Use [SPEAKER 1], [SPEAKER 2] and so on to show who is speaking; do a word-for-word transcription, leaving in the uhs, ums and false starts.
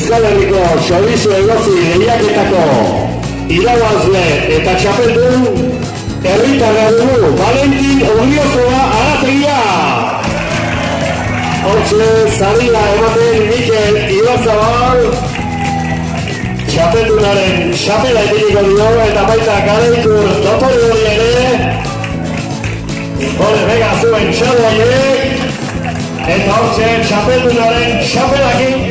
[SPEAKER 1] Euskal Herriko Txorizo Egozi lehiaketako irabazle eta txapeldun herritarra dugu Valentin Urriozoa Arategia. Hortxe zaria ematen Mikel Ibazabal txapeldunaren txapela epiliko dio eta baita Galeikur dotore hori ere. Hore bega zuen txadoaiek eta hortxe txapeldunaren txapelakin